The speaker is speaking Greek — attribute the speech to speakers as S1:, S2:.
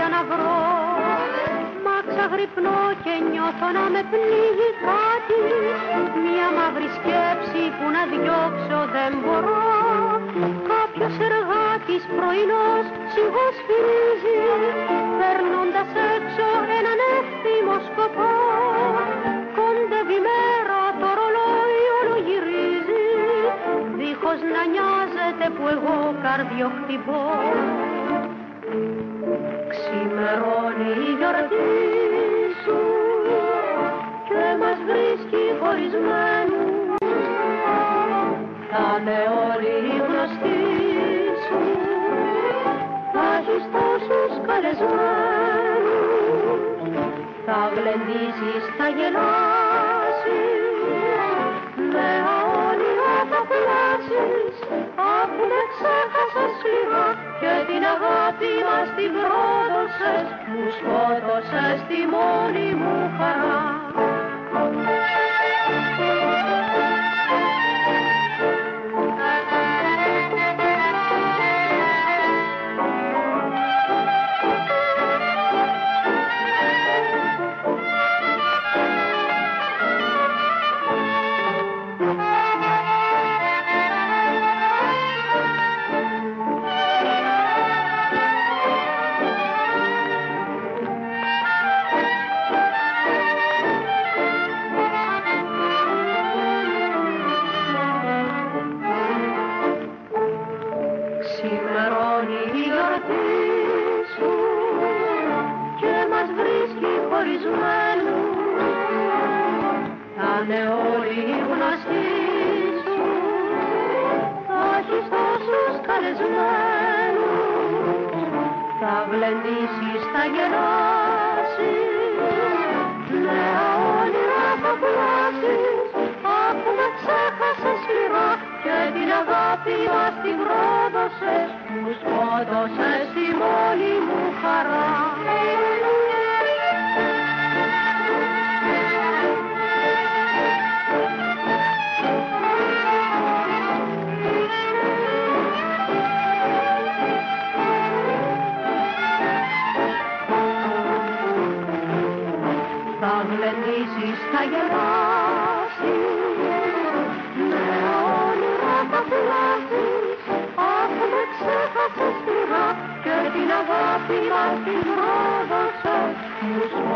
S1: να βρω. Μα ξαγρυπνώ και νιώθω να με πνίγει κάτι, μια μαύρη σκέψη που να διώξω δεν μπορώ. Κάποιος εργάτης πρωινός ψυχοσφυρίζει, περνώντας έξω έναν εύθυμο σκοπό. Κοντεύει μέρα, το ρολόι όλο γυρίζει, δίχως να νοιάζεται που εγώ καρδιοχτυπώ. Ξημερώνει η γιορτή σου και μας βρίσκει χωρισμένους, θα είναι όλοι οι γνωστοί σου, θα έχεις τόσους καλεσμένους, θα γλεντήσεις, θα γελάσεις, με αόνια θα πλάσεις, αφού με ξέχασες σκληρά και την αγάπη μας την πρόδωσες, μου σκότωσες τη μόνη μου χαρά. Ξημερώνει η γιορτή σου και μας βρίσκει χωρισμένους, θα είναι όλοι οι γνωστοί σου, θα έχεις τόσους καλεσμένους, θα γλεντήσεις, θα γελάσεις, με αόνια θα πλάσεις, αφού με ξέχασες σκληρά και την αγάπη μας την πρόδωσες, μου σκότωσες τη μόνη μου χαρά. Θα γλεντήσεις, θα γελάσεις, με όνειρα θα πλάσεις, αφού με ξέχασες σκληρά και την αγάπη μας την πρόδωσες, μου